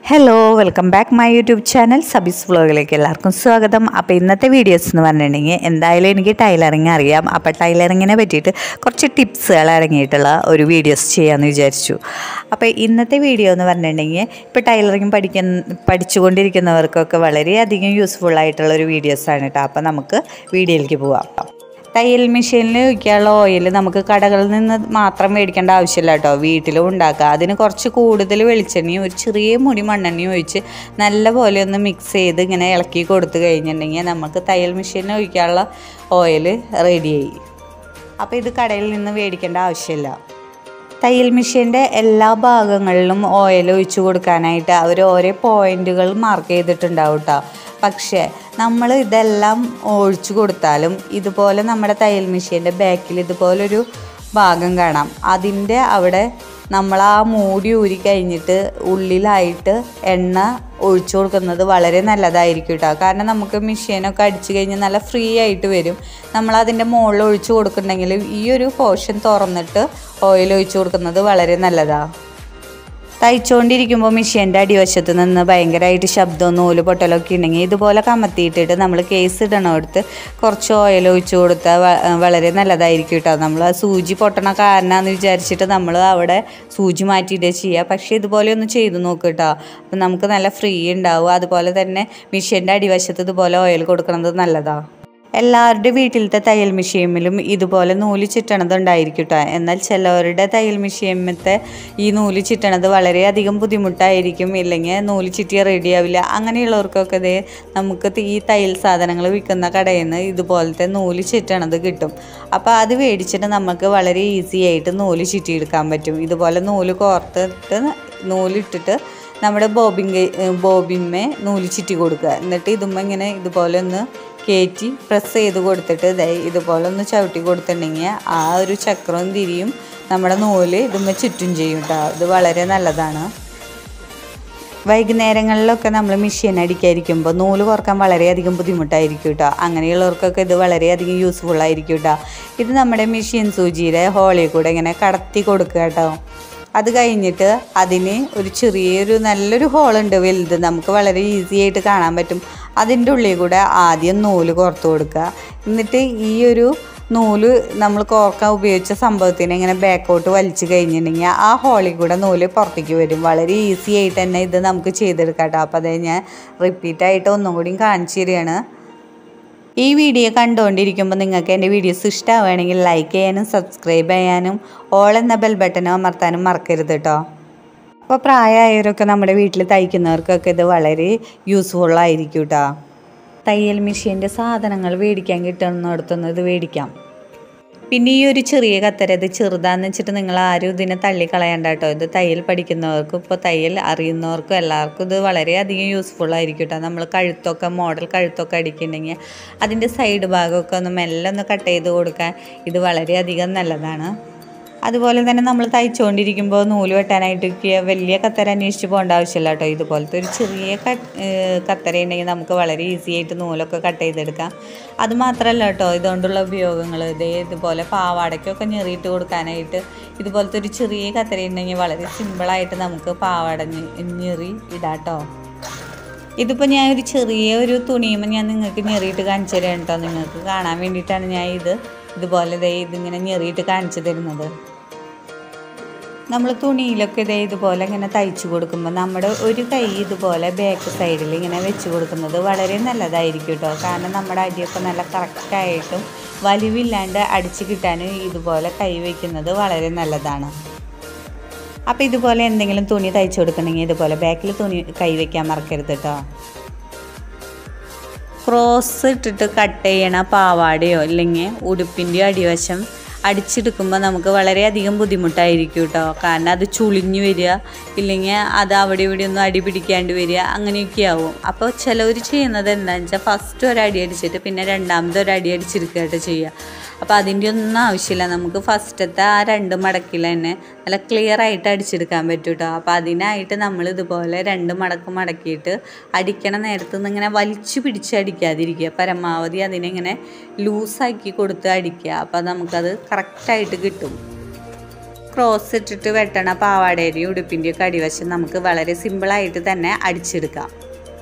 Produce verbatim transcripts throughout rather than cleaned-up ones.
Hello welcome back my YouTube channel സബീസ് വ്ലോഗിലേക്ക് എല്ലാവർക്കും സ്വാഗതം. അപ്പോൾ ഇന്നത്തെ വീഡിയോസ് എന്ന് പറഞ്ഞിട്ടുണ്ടെങ്കിൽ എന്തായാലും എനിക്ക് ടൈലറിങ് അറിയാം. അപ്പോൾ ടൈലറിങ്ങിനെ പറ്റിയിട്ട് കുറച്ച് ടിപ്സുകൾ അടങ്ങിയിട്ടുള്ള ഒരു വീഡിയോസ് ചെയ്യാമെന്ന് വിചാരിച്ചു. അപ്പോൾ ഇന്നത്തെ വീഡിയോ എന്ന് പറഞ്ഞിട്ടുണ്ടെങ്കിൽ ഇപ്പോൾ ടൈലറിങ് പഠിക്കുന്ന പഠിച്ചുകൊണ്ടിരിക്കുന്നവർക്കൊക്കെ വളരെയധികം യൂസ്ഫുള്ളായിട്ടുള്ളൊരു വീഡിയോസാണ് കേട്ടോ. അപ്പോൾ നമുക്ക് വീഡിയോയിലേക്ക് പോവാം. തയ്യൽ മെഷീനിൽ ഒഴിക്കാനുള്ള ഓയിൽ നമുക്ക് കടകളിൽ നിന്ന് മാത്രം മേടിക്കേണ്ട ആവശ്യമില്ല കേട്ടോ, വീട്ടിലും ഉണ്ടാക്കുക. അതിന് കുറച്ച് കൂടുതൽ വെളിച്ചെണ്ണയും ഒരു ചെറിയ മുടി മണ്ണെണ്ണയും ഒഴിച്ച് നല്ലപോലെ ഒന്ന് മിക്സ് ചെയ്ത് ഇങ്ങനെ ഇളക്കി കൊടുത്തു കഴിഞ്ഞിട്ടുണ്ടെങ്കിൽ നമുക്ക് തയ്യൽ മെഷീനിൽ ഒഴിക്കാനുള്ള ഓയിൽ റെഡിയായി. അപ്പോൾ ഇത് കടയിൽ നിന്ന് മേടിക്കേണ്ട ആവശ്യമില്ല. തയ്യൽ മെഷീൻ്റെ എല്ലാ ഭാഗങ്ങളിലും ഓയിൽ ഒഴിച്ചു കൊടുക്കാനായിട്ട് അവർ ഓരോ പോയിൻറ്റുകൾ മാർക്ക് ചെയ്തിട്ടുണ്ടാവും കേട്ടോ. പക്ഷേ നമ്മൾ ഇതെല്ലാം ഒഴിച്ചു കൊടുത്താലും ഇതുപോലെ നമ്മുടെ തയ്യൽ മെഷീൻ്റെ ബാക്കിൽ ഇതുപോലൊരു ഭാഗം കാണാം. അതിൻ്റെ അവിടെ നമ്മൾ ആ മൂടി ഊരി കഴിഞ്ഞിട്ട് ഉള്ളിലായിട്ട് എണ്ണ ഒഴിച്ചു കൊടുക്കുന്നത് വളരെ നല്ലതായിരിക്കും കേട്ടോ. കാരണം നമുക്ക് മെഷീനൊക്കെ അടിച്ചു കഴിഞ്ഞാൽ നല്ല ഫ്രീ ആയിട്ട് വരും. നമ്മളതിൻ്റെ മുകളിൽ ഒഴിച്ചു കൊടുക്കുന്നുണ്ടെങ്കിൽ ഈ ഒരു പോർഷൻ തുറന്നിട്ട് ഓയിൽ ഒഴിച്ചു കൊടുക്കുന്നത് വളരെ നല്ലതാണ്. തയ്ച്ചുകൊണ്ടിരിക്കുമ്പോൾ മെഷീൻ്റെ അടിവശത്ത് നിന്ന് ഭയങ്കരമായിട്ട് ശബ്ദവും നൂല് പൊട്ടലൊക്കെ ഉണ്ടെങ്കിൽ ഇതുപോലെ കമത്തിയിട്ടിട്ട് നമ്മൾ കേസ് ഇടണോടുത്ത് കുറച്ച് ഓയിൽ ഒഴിച്ചു കൊടുത്താൽ വളരെ നല്ലതായിരിക്കും കേട്ടോ. നമ്മൾ ആ സൂചി പൊട്ടണ കാരണമെന്ന് വിചാരിച്ചിട്ട് നമ്മൾ അവിടെ സൂചി മാറ്റിയിട്ടേ ചെയ്യുക. പക്ഷേ ഇതുപോലെ ഒന്ന് ചെയ്ത് നോക്കുക കേട്ടോ. അപ്പം നമുക്ക് നല്ല ഫ്രീ ഉണ്ടാവും. അതുപോലെ തന്നെ മെഷീൻ്റെ അടിവശത്ത് ഇതുപോലെ ഓയിൽ കൊടുക്കുന്നത് നല്ലതാണ്. എല്ലാവരുടെ വീട്ടിലത്തെ തയ്യൽ മെഷീനിലും ഇതുപോലെ നൂല് ചുറ്റണത് ഉണ്ടായിരിക്കും കേട്ടോ. എന്നാൽ ചിലവരുടെ തയ്യൽ മെഷീനത്തെ ഈ നൂല് ചുറ്റണത് വളരെയധികം ബുദ്ധിമുട്ടായിരിക്കും, ഇല്ലെങ്കിൽ നൂല് ചുറ്റിയ റെഡിയാവില്ല. അങ്ങനെയുള്ളവർക്കൊക്കെ ഇതേ നമുക്ക് ഈ തയ്യൽ സാധനങ്ങൾ വിൽക്കുന്ന കടയിൽ നിന്ന് ഇതുപോലത്തെ നൂല് ചുറ്റണത് കിട്ടും. അപ്പോൾ അത് മേടിച്ചിട്ട് നമുക്ക് വളരെ ഈസി ആയിട്ട് നൂല് ചുറ്റിയെടുക്കാൻ പറ്റും. ഇതുപോലെ നൂല് കോർത്തിട്ട് നൂലിട്ടിട്ട് നമ്മുടെ ബോബിൻ ബോബിന്മേ നൂല് ചുറ്റി കൊടുക്കുക. എന്നിട്ട് ഇതുമ്പോൾ ഇങ്ങനെ ഇതുപോലെ ഒന്ന് കയറ്റി പ്രസ് ചെയ്ത് കൊടുത്തിട്ട് ഇതായി ഇതുപോലെ ഒന്ന് ചവിട്ടി കൊടുത്തിട്ടുണ്ടെങ്കിൽ ആ ഒരു ചക്രവും തിരിയും നമ്മുടെ നൂല് ഇതുമ്പോൾ ചുറ്റും ചെയ്യും കേട്ടോ. ഇത് വളരെ നല്ലതാണ്. വൈകുന്നേരങ്ങളിലൊക്കെ നമ്മൾ മെഷീൻ അടിക്കാതിരിക്കുമ്പോൾ നൂല് കുറക്കാൻ വളരെയധികം ബുദ്ധിമുട്ടായിരിക്കും കേട്ടോ. അങ്ങനെയുള്ളവർക്കൊക്കെ ഇത് വളരെയധികം യൂസ്ഫുൾ ആയിരിക്കും കേട്ടോ. ഇത് നമ്മുടെ മെഷീൻ സൂചിയുടെ ഹോളിൽ കൂടെ ഇങ്ങനെ കടത്തി കൊടുക്കുക കേട്ടോ. അത് കഴിഞ്ഞിട്ട് അതിന് ഒരു ചെറിയൊരു നല്ലൊരു ഹോളുണ്ട് വലുത്, നമുക്ക് വളരെ ഈസി ആയിട്ട് കാണാൻ പറ്റും. അതിൻ്റെ ഉള്ളിൽ കൂടെ ആദ്യം നൂല് കോർത്ത് കൊടുക്കുക. എന്നിട്ട് ഈ ഒരു നൂല് നമ്മൾ കോർക്കാൻ ഉപയോഗിച്ച സംഭവത്തിന് ഇങ്ങനെ ബാക്കോട്ട് വലിച്ചു കഴിഞ്ഞിട്ടുണ്ടെങ്കിൽ ആ ഹോളിൽ കൂടെ നൂല് പുറത്തേക്ക് വരും. വളരെ ഈസി ആയിട്ട് തന്നെ ഇത് നമുക്ക് ചെയ്തെടുക്കാം കേട്ടോ. അപ്പോൾ അത് ഞാൻ റിപ്പീറ്റായിട്ട് ഒന്നും കൂടി കാണിച്ചു തരികയാണ്. ഈ വീഡിയോ കണ്ടുകൊണ്ടിരിക്കുമ്പോൾ നിങ്ങൾക്ക് എൻ്റെ വീഡിയോസ് ഇഷ്ടമാവുകയാണെങ്കിൽ ലൈക്ക് ചെയ്യാനും സബ്സ്ക്രൈബ് ചെയ്യാനും ഓൾ എന്ന ബെൽ ബട്ടനും അമർത്താനും മറക്കരുത് കേട്ടോ. അപ്പോൾ പ്രായമായവരൊക്കെ നമ്മുടെ വീട്ടിൽ തയ്ക്കുന്നവർക്കൊക്കെ ഇത് വളരെ യൂസ്ഫുള്ളായിരിക്കും കേട്ടോ. തയ്യൽ മെഷീൻ്റെ സാധനങ്ങൾ മേടിക്കാൻ കിട്ടുന്നിടത്തുനിന്ന് ഇത് മേടിക്കാം. പിന്നെ ഈ ഒരു ചെറിയ കത്തര ഇത് ചെറുതാന്ന് വെച്ചിട്ട് നിങ്ങൾ ആരും ഇതിനെ തള്ളിക്കളയണ്ട കേട്ടോ. ഇത് തയ്യൽ പഠിക്കുന്നവർക്കും ഇപ്പോൾ തയ്യൽ അറിയുന്നവർക്കും എല്ലാവർക്കും ഇത് വളരെയധികം യൂസ്ഫുൾ ആയിരിക്കും കേട്ടോ. നമ്മൾ കഴുത്തൊക്കെ മോഡൽ കഴുത്തൊക്കെ അടിക്കുന്നുണ്ടെങ്കിൽ അതിൻ്റെ സൈഡ് ഭാഗമൊക്കെ ഒന്ന് മെല്ലെ ഒന്ന് കട്ട് ചെയ്ത് കൊടുക്കാൻ ഇത് വളരെയധികം നല്ലതാണ്. അതുപോലെ തന്നെ നമ്മൾ തയ്ച്ചുകൊണ്ടിരിക്കുമ്പോൾ നൂല് വെട്ടാനായിട്ട് വലിയ കത്തര അന്വേഷിച്ച് പോകേണ്ട ആവശ്യമില്ല കേട്ടോ. ഇതുപോലത്തെ ഒരു ചെറിയ കട്ട് കത്തര ഉണ്ടെങ്കിൽ നമുക്ക് വളരെ ഈസി ആയിട്ട് നൂലൊക്കെ കട്ട് ചെയ്തെടുക്കാം. അതുമാത്രമല്ല കേട്ടോ, ഇതുകൊണ്ടുള്ള ഉപയോഗങ്ങൾ ഇതേ ഇതുപോലെ പാവാടയ്ക്കൊക്കെ ഞെറിയിട്ട് കൊടുക്കാനായിട്ട് ഇതുപോലത്തെ ഒരു ചെറിയ കത്തര ഉണ്ടെങ്കിൽ വളരെ സിമ്പിളായിട്ട് നമുക്ക് പാവാട ഞെറി ഇടാം കേട്ടോ. ഇതിപ്പോൾ ഞാൻ ഒരു ചെറിയ ഒരു തുണിയുമ്പോൾ ഞാൻ നിങ്ങൾക്ക് ഞെറിയിട്ട് കാണിച്ചു തരാം കേട്ടോ. നിങ്ങൾക്ക് കാണാൻ വേണ്ടിയിട്ടാണ് ഞാൻ ഇത് ഇതുപോലെ ഇതേ ഇതിങ്ങനെ ഞെറിയിട്ട് കാണിച്ചു തരുന്നത്. നമ്മൾ തുണിയിലൊക്കെ ഇതേ ഇതുപോലെ ഇങ്ങനെ തയ്ച്ചു കൊടുക്കുമ്പോൾ നമ്മുടെ ഒരു കൈ ഇതുപോലെ ബാക്ക് സൈഡിൽ ഇങ്ങനെ വെച്ച് കൊടുക്കുന്നത് വളരെ നല്ലതായിരിക്കും കേട്ടോ. കാരണം നമ്മുടെ അടിയൊക്കെ നല്ല കറക്റ്റായിട്ടും വലിവില്ലാണ്ട് അടിച്ച് കിട്ടാനും ഇതുപോലെ കൈ വയ്ക്കുന്നത് വളരെ നല്ലതാണ്. അപ്പോൾ ഇതുപോലെ എന്തെങ്കിലും തുണി തയ്ച്ചു കൊടുക്കണമെങ്കിൽ ഇതുപോലെ ബാക്കിൽ തുണി കൈ വയ്ക്കാൻ മറക്കരുത് കേട്ടോ. ക്രോസ് ഇട്ടിട്ട് കട്ട് ചെയ്യണ പാവാടയോ അല്ലെങ്കിൽ ഉടുപ്പിൻ്റെയോ അടിവശം അടിച്ചെടുക്കുമ്പോൾ നമുക്ക് വളരെയധികം ബുദ്ധിമുട്ടായിരിക്കും കേട്ടോ. കാരണം അത് ചുളിഞ്ഞു വരിക, ഇല്ലെങ്കിൽ അത് അവിടെ ഇവിടെ ഒന്നും അടി പിടിക്കാണ്ട് വരിക, അങ്ങനെയൊക്കെ ആവും. അപ്പോൾ ചിലവർ ചെയ്യുന്നത് എന്താണെന്ന് വെച്ചാൽ ഫസ്റ്റ് ഒരടി അടിച്ചിട്ട് പിന്നെ രണ്ടാമത്തെ ഒരടി അടിച്ചെടുക്കുകയായിട്ട് ചെയ്യുക. അപ്പോൾ അതിൻ്റെ ഒന്നും ആവശ്യമില്ല. നമുക്ക് ഫസ്റ്റത്തെ ആ രണ്ട് മടക്കിൽ തന്നെ നല്ല ക്ലിയർ ആയിട്ട് അടിച്ചെടുക്കാൻ പറ്റും കേട്ടോ. അപ്പോൾ അതിനായിട്ട് നമ്മൾ ഇതുപോലെ രണ്ട് മടക്ക് മടക്കിയിട്ട് അടിക്കണ നേരത്ത് നിന്ന് ഇങ്ങനെ വലിച്ചു പിടിച്ച് അടിക്കാതിരിക്കുക. പരമാവധി അതിനെങ്ങനെ ലൂസാക്കി കൊടുത്ത് അടിക്കുക. അപ്പോൾ നമുക്കത് കറക്റ്റായിട്ട് കിട്ടും. ക്രോസ് ഇട്ടിട്ട് വെട്ടണ പാവാടയുടെയും ഉടുപ്പിൻ്റെയും ഒക്കെ അടിവശം നമുക്ക് വളരെ സിമ്പിളായിട്ട് തന്നെ അടിച്ചെടുക്കാം.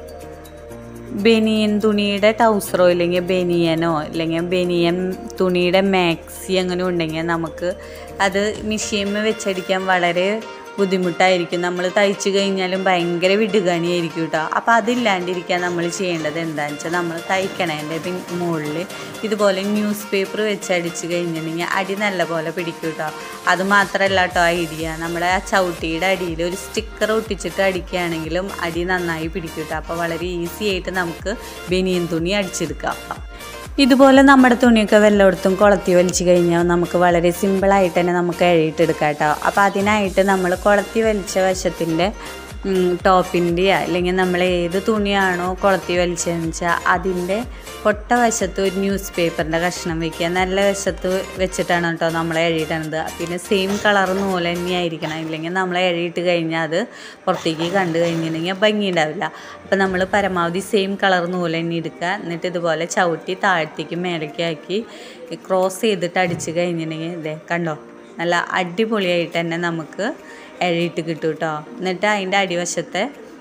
ബനിയൻ തുണിയുടെ ടൗസറോ ഇല്ലെങ്കിൽ ബനിയനോ അല്ലെങ്കിൽ ബനിയൻ തുണിയുടെ മാക്സി അങ്ങനെ ഉണ്ടെങ്കിൽ നമുക്ക് അത് മെഷീനിൽ വെച്ചടിക്കാൻ വളരെ ബുദ്ധിമുട്ടായിരിക്കും. നമ്മൾ തയ്ച്ചു കഴിഞ്ഞാലും ഭയങ്കര വിടുകണിയായിരിക്കും കേട്ടോ. അപ്പോൾ അതില്ലാണ്ടിരിക്കാൻ നമ്മൾ ചെയ്യേണ്ടത് എന്താണെന്ന് വെച്ചാൽ നമ്മൾ തയ്ക്കണതിൻ്റെ മുകളിൽ ഇതുപോലെ ന്യൂസ് പേപ്പർ വെച്ച് അടിച്ച് കഴിഞ്ഞിട്ടുണ്ടെങ്കിൽ അടി നല്ലപോലെ പിടിക്കും കേട്ടോ. അത് മാത്രമല്ല കേട്ടോ ഐഡിയ, നമ്മുടെ ആ ചവിട്ടിയുടെ അടിയിൽ ഒരു സ്റ്റിക്കർ ഒട്ടിച്ചിട്ട് അടിക്കുകയാണെങ്കിലും അടി നന്നായി പിടിക്കും കേട്ടോ. അപ്പോൾ വളരെ ഈസി ആയിട്ട് നമുക്ക് ബനിയൻ തുണി അടിച്ചെടുക്കാം. ഇതുപോലെ നമ്മുടെ തുണിയൊക്കെ വല്ലയിടത്തും കുളത്തി വലിച്ചു കഴിഞ്ഞാൽ നമുക്ക് വളരെ സിമ്പിളായിട്ട് തന്നെ നമുക്ക് എഴുതിയിട്ടെടുക്കാം കേട്ടോ. അപ്പോൾ അതിനായിട്ട് നമ്മൾ കുളത്തി വലിച്ച വശത്തിൻ്റെ ടോപ്പിൻ്റെ അല്ലെങ്കിൽ നമ്മൾ ഏത് തുണിയാണോ കുളത്തി വലിച്ചതെന്ന് വെച്ചാൽ അതിൻ്റെ പൊട്ട വശത്ത് ഒരു ന്യൂസ് പേപ്പറിൻ്റെ കഷ്ണം വയ്ക്കുക. നല്ല വശത്ത് വെച്ചിട്ടാണ് കേട്ടോ നമ്മൾ എഴുതിയിടുന്നത്. പിന്നെ സെയിം കളർ നൂല് തന്നെയായിരിക്കണം, ഇല്ലെങ്കിൽ നമ്മൾ എഴുതിയിട്ട് കഴിഞ്ഞാൽ അത് പുറത്തേക്ക് കണ്ടു കഴിഞ്ഞിട്ടുണ്ടെങ്കിൽ ഭംഗി ഉണ്ടാവില്ല. അപ്പോൾ നമ്മൾ പരമാവധി സെയിം കളർ നൂല് തന്നെ എടുക്കുക. എന്നിട്ട് ഇതുപോലെ ചവിട്ടി താഴത്തേക്ക് മേലേക്ക് ആക്കി ക്രോസ് ചെയ്തിട്ട് അടിച്ച് കഴിഞ്ഞിട്ടുണ്ടെങ്കിൽ ഇതേ കണ്ടോ നല്ല അടിപൊളിയായിട്ട് തന്നെ നമുക്ക് എഴുതിയിട്ട് കിട്ടും കേട്ടോ. എന്നിട്ട് അതിൻ്റെ അടിവശത്തെ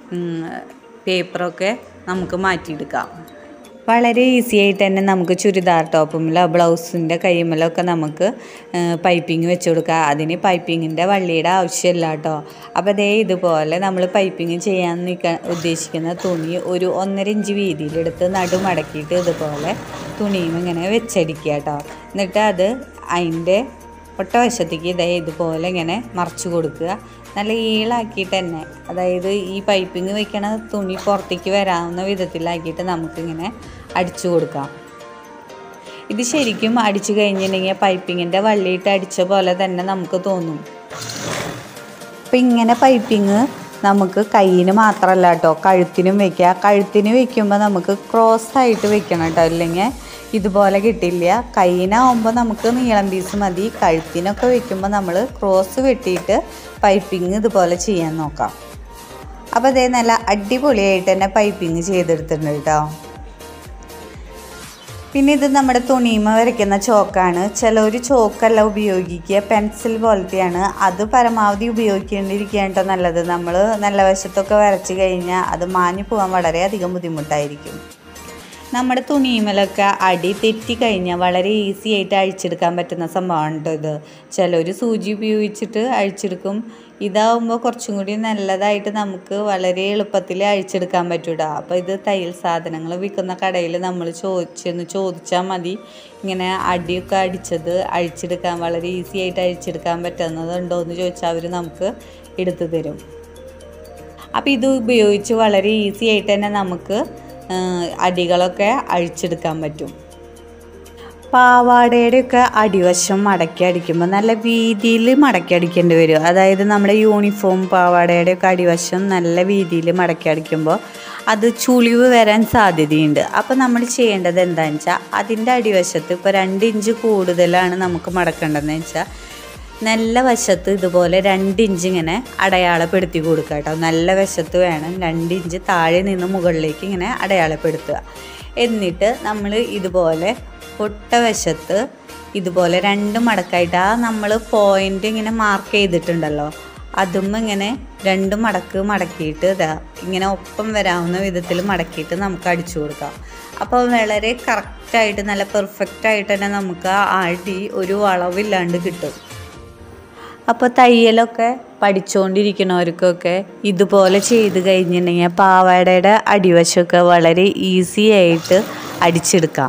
പേപ്പറൊക്കെ നമുക്ക് മാറ്റിയെടുക്കാം. വളരെ ഈസി ആയിട്ട് തന്നെ നമുക്ക് ചുരിദാർ ടോപ്പുമിലോ ബ്ലൗസിൻ്റെ കൈമലൊക്കെ നമുക്ക് പൈപ്പിംഗ് വെച്ച് കൊടുക്കുക. അതിന് പൈപ്പിങ്ങിൻ്റെ വള്ളിയുടെ ആവശ്യമില്ല കേട്ടോ. അപ്പോൾ അതേ ഇതുപോലെ നമ്മൾ പൈപ്പിംഗ് ചെയ്യാൻ നിൽക്കാൻ ഉദ്ദേശിക്കുന്ന തുണി ഒരു ഒന്നര ഇഞ്ച് വീതിയിലെടുത്ത് നടുമടക്കിയിട്ട് ഇതുപോലെ തുണിയും ഇങ്ങനെ വെച്ചടിക്കുക കേട്ടോ. എന്നിട്ട് അത് അതിൻ്റെ ഒട്ട വശത്തേക്ക് ഇതേ ഇതുപോലെ ഇങ്ങനെ മറിച്ച് കൊടുക്കുക. നല്ല ഈളാക്കിയിട്ട് തന്നെ, അതായത് ഈ പൈപ്പിംഗ് വെക്കണ തുണി പുറത്തേക്ക് വരാവുന്ന വിധത്തിലാക്കിയിട്ട് നമുക്കിങ്ങനെ അടിച്ചു കൊടുക്കാം. ഇത് ശരിക്കും അടിച്ചു കഴിഞ്ഞിട്ടുണ്ടെങ്കിൽ പൈപ്പിങ്ങിൻ്റെ വള്ളിയിട്ട് അടിച്ച പോലെ തന്നെ നമുക്ക് തോന്നും. അപ്പം ഇങ്ങനെ പൈപ്പിങ് നമുക്ക് കയ്യിന് മാത്രമല്ല കേട്ടോ കഴുത്തിനും വെക്കുക. കഴുത്തിന് വെക്കുമ്പോൾ നമുക്ക് ക്രോസ് ആയിട്ട് വെക്കണം കേട്ടോ, ഇല്ലെങ്കിൽ ഇതുപോലെ കിട്ടില്ല. കയ്യിനാവുമ്പോൾ നമുക്ക് നീളം പീസ് മതി. കഴുത്തിനൊക്കെ വെക്കുമ്പോൾ നമ്മൾ ക്രോസ് വെട്ടിയിട്ട് പൈപ്പിങ് ഇതുപോലെ ചെയ്യാൻ നോക്കാം. അപ്പോൾ അതേ നല്ല അടിപൊളിയായിട്ട് തന്നെ പൈപ്പിങ് ചെയ്തെടുത്തിട്ടുണ്ട് കേട്ടോ. പിന്നെ ഇത് നമ്മുടെ തുണിമ വരയ്ക്കുന്ന ചോക്കാണ്. ചിലർ ചോക്കല്ല ഉപയോഗിക്കുക, പെൻസിൽ പോലത്തെയാണ്. അത് പരമാവധി ഉപയോഗിക്കേണ്ടിയിരിക്കുകയാണ് കേട്ടോ നല്ലത്. നമ്മൾ നല്ല വശത്തൊക്കെ വരച്ച് കഴിഞ്ഞാൽ അത് മാഞ്ഞു പോകാൻ വളരെയധികം ബുദ്ധിമുട്ടായിരിക്കും. നമ്മുടെ തുണിമലൊക്കെ അടി തെറ്റിക്കഴിഞ്ഞാൽ വളരെ ഈസി ആയിട്ട് അഴിച്ചെടുക്കാൻ പറ്റുന്ന സംഭവമാണ് കേട്ടോ ഇത്. ചിലർ സൂചി ഉപയോഗിച്ചിട്ട് അഴിച്ചെടുക്കും. ഇതാവുമ്പോൾ കുറച്ചും കൂടി നല്ലതായിട്ട് നമുക്ക് വളരെ എളുപ്പത്തിൽ അഴിച്ചെടുക്കാൻ പറ്റൂടാ. അപ്പോൾ ഇത് തയ്യൽ സാധനങ്ങൾ വിൽക്കുന്ന കടയിൽ നമ്മൾ ചോദിച്ചെന്ന് ചോദിച്ചാൽ മതി, ഇങ്ങനെ അടിയൊക്കെ അടിച്ചത് അഴിച്ചെടുക്കാൻ വളരെ ഈസി ആയിട്ട് അഴിച്ചെടുക്കാൻ പറ്റുന്നതുണ്ടോ എന്ന് ചോദിച്ചാൽ അവർ നമുക്ക് എടുത്തു തരും. അപ്പോൾ ഇത് ഉപയോഗിച്ച് വളരെ ഈസി ആയിട്ട് തന്നെ നമുക്ക് അടികളൊക്കെ അഴിച്ചെടുക്കാൻ പറ്റും. പാവാടയുടെയൊക്കെ അടിവശം മടക്കി അടിക്കുമ്പോൾ നല്ല വീതിയിൽ മടക്കി അടിക്കേണ്ടി വരും. അതായത് നമ്മുടെ യൂണിഫോം പാവാടയുടെയൊക്കെ അടിവശം നല്ല വീതിയിൽ മടക്കി അടിക്കുമ്പോൾ അത് ചുളിവ് വരാൻ സാധ്യതയുണ്ട്. അപ്പോൾ നമ്മൾ ചെയ്യേണ്ടത് എന്താണെന്ന് വെച്ചാൽ അതിൻ്റെ അടിവശത്ത് ഇപ്പോൾ രണ്ട് ഇഞ്ച് കൂടുതലാണ് നമുക്ക് മടക്കേണ്ടതെന്ന് വെച്ചാൽ നല്ല വശത്ത് ഇതുപോലെ രണ്ട് ഇഞ്ച് ഇങ്ങനെ അടയാളപ്പെടുത്തി കൊടുക്കുക കേട്ടോ. നല്ല വശത്ത് വേണം, രണ്ട് ഇഞ്ച് താഴെ നിന്ന് മുകളിലേക്ക് ഇങ്ങനെ അടയാളപ്പെടുത്തുക. എന്നിട്ട് നമ്മൾ ഇതുപോലെ പൊട്ട വശത്ത് ഇതുപോലെ രണ്ട് മടക്കായിട്ട് ആ നമ്മൾ പോയിൻ്റ് ഇങ്ങനെ മാർക്ക് ചെയ്തിട്ടുണ്ടല്ലോ അതും ഇങ്ങനെ രണ്ട് മടക്ക് മടക്കിയിട്ട് ഇതാ ഇങ്ങനെ ഒപ്പം വരാവുന്ന വിധത്തിൽ മടക്കിയിട്ട് നമുക്ക് അടിച്ചു കൊടുക്കാം. അപ്പോൾ വളരെ കറക്റ്റായിട്ട് നല്ല പെർഫെക്റ്റായിട്ട് തന്നെ നമുക്ക് ആ അടി ഒരു വളവില്ലാണ്ട് കിട്ടും. അപ്പോൾ തയ്യലൊക്കെ പഠിച്ചുകൊണ്ടിരിക്കുന്നവർക്കൊക്കെ ഇതുപോലെ ചെയ്ത് കഴിഞ്ഞിട്ടുണ്ടെങ്കിൽ പാവാടയുടെ അടിവശമൊക്കെ വളരെ ഈസി ആയിട്ട് അടിച്ചെടുക്കാം.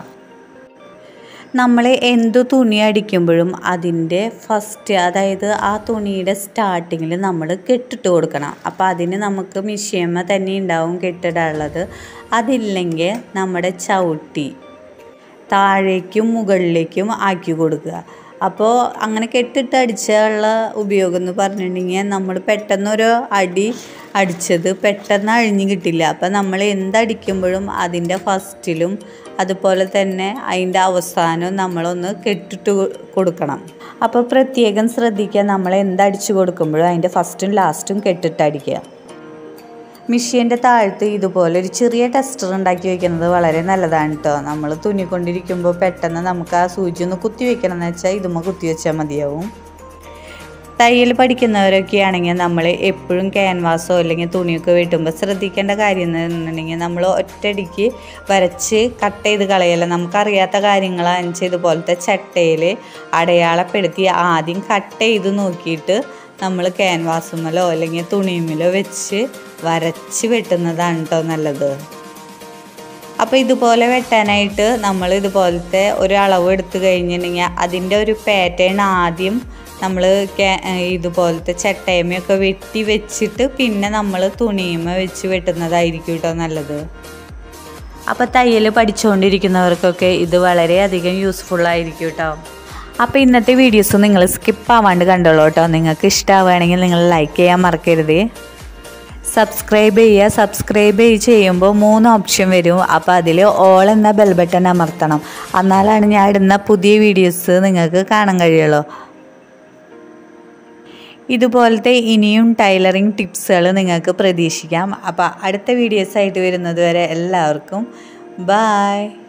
നമ്മൾ എന്തു തുണി അടിക്കുമ്പോഴും അതിൻ്റെ ഫസ്റ്റ്, അതായത് ആ തുണിയുടെ സ്റ്റാർട്ടിങ്ങിൽ നമ്മൾ കെട്ടിട്ട് കൊടുക്കണം. അപ്പോൾ അതിന് നമുക്ക് മിഷ്യമ്മ തന്നെ ഉണ്ടാവും കെട്ടിടാനുള്ളത്. അതില്ലെങ്കിൽ നമ്മുടെ ചവിട്ടി താഴേക്കും മുകളിലേക്കും ആക്കി കൊടുക്കുക. അപ്പോൾ അങ്ങനെ കെട്ടിട്ട് അടിച്ചുള്ള ഉപയോഗം എന്ന് പറഞ്ഞിട്ടുണ്ടെങ്കിൽ നമ്മൾ പെട്ടെന്നൊരു അടി അടിച്ചത് പെട്ടെന്ന് അഴിഞ്ഞ് കിട്ടില്ല. അപ്പോൾ നമ്മൾ എന്തടിക്കുമ്പോഴും അതിൻ്റെ ഫസ്റ്റിലും അതുപോലെ തന്നെ അതിൻ്റെ അവസാനവും നമ്മളൊന്ന് കെട്ടിട്ട് കൊടുക്കണം. അപ്പോൾ പ്രത്യേകം ശ്രദ്ധിക്കുക, നമ്മൾ എന്തടിച്ചു കൊടുക്കുമ്പോഴും അതിൻ്റെ ഫസ്റ്റും ലാസ്റ്റും കെട്ടിട്ടടിക്കുക. മിഷ്യൻ്റെ താഴത്ത് ഇതുപോലെ ഒരു ചെറിയ ടെസ്റ്റർ ഉണ്ടാക്കി വെക്കുന്നത് വളരെ നല്ലതാണ് കേട്ടോ. നമ്മൾ തുന്നിക്കൊണ്ടിരിക്കുമ്പോൾ പെട്ടെന്ന് നമുക്ക് ആ സൂചി ഒന്ന് കുത്തി വെക്കണം എന്ന് വെച്ചാൽ ഇതുമ്മ കുത്തി വെച്ചാൽ മതിയാവും. തയ്യൽ പഠിക്കുന്നവരൊക്കെ ആണെങ്കിൽ നമ്മൾ എപ്പോഴും ക്യാൻവാസോ അല്ലെങ്കിൽ തുണിയൊക്കെ വെട്ടുമ്പോൾ ശ്രദ്ധിക്കേണ്ട കാര്യം എന്നുണ്ടെങ്കിൽ നമ്മൾ ഒറ്റയടിക്ക് വരച്ച് കട്ട് ചെയ്ത് കളയല്ല. നമുക്കറിയാത്ത കാര്യങ്ങളാണെന്ന് ഇതുപോലത്തെ ചട്ടയിൽ അടയാളപ്പെടുത്തി ആദ്യം കട്ട് ചെയ്ത് നോക്കിയിട്ട് നമ്മൾ ക്യാൻവാസുമേലോ അല്ലെങ്കിൽ തുണിയുമേലോ വെച്ച് വരച്ച് വെട്ടുന്നതാണ് കേട്ടോ നല്ലത്. അപ്പോൾ ഇതുപോലെ വെട്ടാനായിട്ട് നമ്മൾ ഇതുപോലത്തെ ഒരു അളവ് എടുത്തു കഴിഞ്ഞിട്ടുണ്ടെങ്കിൽ അതിൻ്റെ ഒരു പാറ്റേൺ ആദ്യം നമ്മൾ ഇതുപോലത്തെ ചട്ടയമൊക്കെ വെട്ടി വെച്ചിട്ട് പിന്നെ നമ്മൾ തുണിയുമ വെച്ച് വെട്ടുന്നതായിരിക്കും കേട്ടോ നല്ലത്. അപ്പോൾ തയ്യൽ പഠിച്ചുകൊണ്ടിരിക്കുന്നവർക്കൊക്കെ ഇത് വളരെയധികം യൂസ്ഫുള്ളായിരിക്കും കേട്ടോ. അപ്പോൾ ഇന്നത്തെ വീഡിയോസ് നിങ്ങൾ സ്കിപ്പ് ആവാണ്ട് കണ്ടോളൂ കേട്ടോ. നിങ്ങൾക്ക് ഇഷ്ടമാവുകയാണെങ്കിൽ നിങ്ങൾ ലൈക്ക് ചെയ്യാൻ മറക്കരുത്. സബ്സ്ക്രൈബ് ചെയ്യുക. സബ്സ്ക്രൈബ് ചെയ്യുമ്പോൾ മൂന്ന് ഓപ്ഷൻ വരും. അപ്പോൾ അതിൽ ഓൾ എന്ന ബെൽ ബട്ടൺ അമർത്തണം. എന്നാലാണ് ഞാൻ ഇടുന്ന പുതിയ വീഡിയോസ് നിങ്ങൾക്ക് കാണാൻ കഴിയുള്ളൂ. ഇതുപോലത്തെ ഇനിയും ടൈലറിങ് ടിപ്സുകൾ നിങ്ങൾക്ക് പ്രതീക്ഷിക്കാം. അപ്പോൾ അടുത്ത വീഡിയോസായിട്ട് വരുന്നത് വരെ എല്ലാവർക്കും ബായ്.